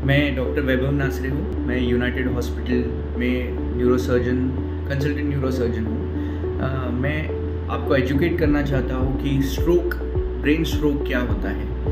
मैं डॉक्टर वैभव नासरे हूँ। मैं यूनाइटेड हॉस्पिटल में न्यूरोसर्जन, कंसल्टेंट न्यूरोसर्जन हूँ। मैं आपको एजुकेट करना चाहता हूँ कि स्ट्रोक, ब्रेन स्ट्रोक क्या होता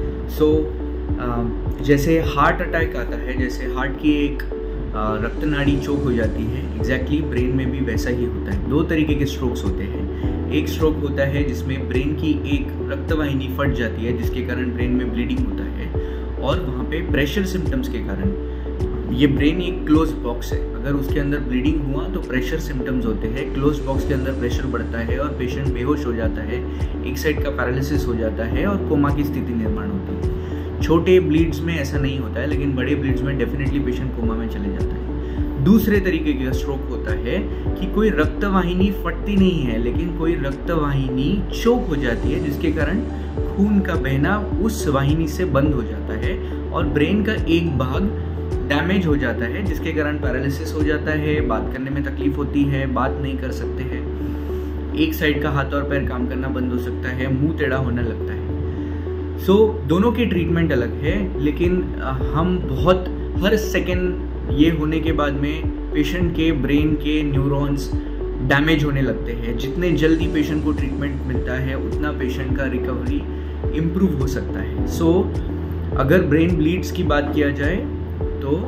है। जैसे हार्ट अटैक आता है, जैसे हार्ट की एक रक्तनाड़ी चोक हो जाती है, एग्जैक्टली ब्रेन में भी वैसा ही होता है। दो तरीके के स्ट्रोक्स होते हैं। एक स्ट्रोक होता है जिसमें ब्रेन की एक रक्तवाहिनी फट जाती है, जिसके कारण ब्रेन में ब्लीडिंग होता है, और वहाँ पे प्रेशर सिम्टम्स के कारण, ये ब्रेन एक क्लोज बॉक्स है, अगर उसके अंदर ब्लीडिंग हुआ तो प्रेशर सिम्टम्स होते हैं। क्लोज बॉक्स के अंदर प्रेशर बढ़ता है और पेशेंट बेहोश हो जाता है, एक साइड का पैरालिसिस हो जाता है और कोमा की स्थिति निर्माण होती है। छोटे ब्लीड्स में ऐसा नहीं होता है, लेकिन बड़े ब्लीड्स में डेफिनेटली पेशेंट कोमा में चले जाता है। दूसरे तरीके का स्ट्रोक होता है कि कोई रक्तवाहिनी फटती नहीं है, लेकिन कोई रक्तवाहिनी चोक हो जाती है, जिसके कारण खून का बहना उस वाहिनी से बंद हो जाता है और ब्रेन का एक भाग डैमेज हो जाता है, जिसके कारण पैरालिसिस हो जाता है, बात करने में तकलीफ होती है, बात नहीं कर सकते हैं, एक साइड का हाथ और पैर काम करना बंद हो सकता है, मुंह टेढ़ा होने लगता है। दोनों की ट्रीटमेंट अलग है, लेकिन हम हर सेकेंड ये होने के बाद में पेशेंट के ब्रेन के न्यूरॉन्स डैमेज होने लगते हैं। जितने जल्दी पेशेंट को ट्रीटमेंट मिलता है, उतना पेशेंट का रिकवरी इम्प्रूव हो सकता है। अगर ब्रेन ब्लीड्स की बात किया जाए तो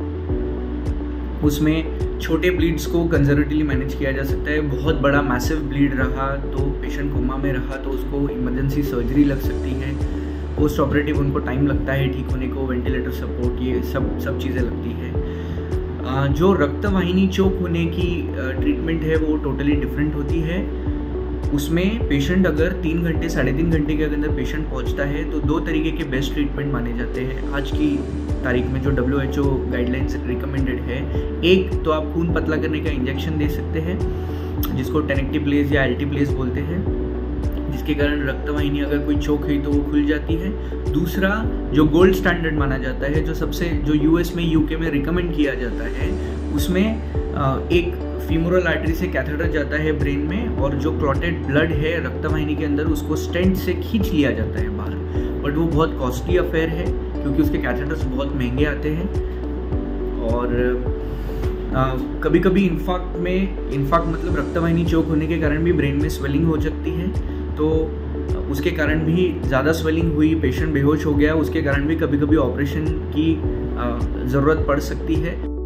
उसमें छोटे ब्लीड्स को कंजर्वेटिवली मैनेज किया जा सकता है। बहुत बड़ा मैसिव ब्लीड रहा तो पेशेंट कोमा में रहा तो उसको इमरजेंसी सर्जरी लग सकती है। पोस्ट ऑपरेटिव उनको टाइम लगता है ठीक होने को, वेंटिलेटर सपोर्ट, ये सब चीज़ें लगती है। जो रक्तवाहिनी चोक होने की ट्रीटमेंट है वो टोटली डिफरेंट होती है। उसमें पेशेंट अगर 3 घंटे 3.5 घंटे के अंदर पेशेंट पहुंचता है तो 2 तरीके के बेस्ट ट्रीटमेंट माने जाते हैं आज की तारीख में, जो WHO गाइडलाइंस रिकमेंडेड है। एक तो आप खून पतला करने का इंजेक्शन दे सकते हैं, जिसको टेनेक्टिप्लेज या एल्टीप्लेज बोलते हैं, जिसके कारण रक्तवाहिनी अगर कोई चोक है तो वो खुल जाती है। दूसरा जो गोल्ड स्टैंडर्ड माना जाता है, जो US में, UK में रिकमेंड किया जाता है, उसमें एक फीमोरल आर्टरी से कैथेटर जाता है ब्रेन में, और जो क्लॉटेड ब्लड है रक्तवाहिनी के अंदर उसको स्टेंट से खींच लिया जाता है बाहर। बट वो बहुत कॉस्टली अफेयर है, क्योंकि उसके कैथेटर्स बहुत महंगे आते हैं, और कभी कभी इन्फाक्ट मतलब रक्तवाहिनी चोक होने के कारण भी ब्रेन में स्वेलिंग हो सकती है। तो उसके कारण भी ज़्यादा स्वेलिंग हुई, पेशेंट बेहोश हो गया, उसके कारण भी कभी कभी ऑपरेशन की ज़रूरत पड़ सकती है।